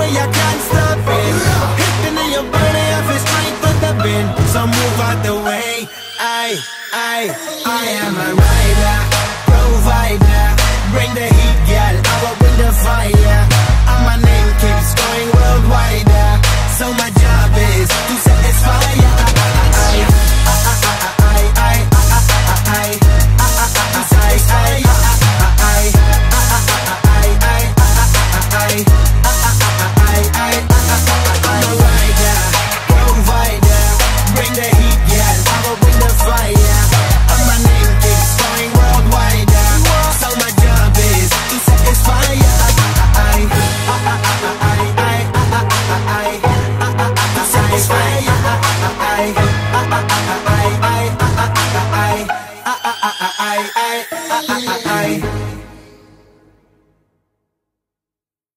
way, I can't stop it. Hitting in your body, I feel strength with the wind. So move out the way. I am a rider, provider. Bring the heat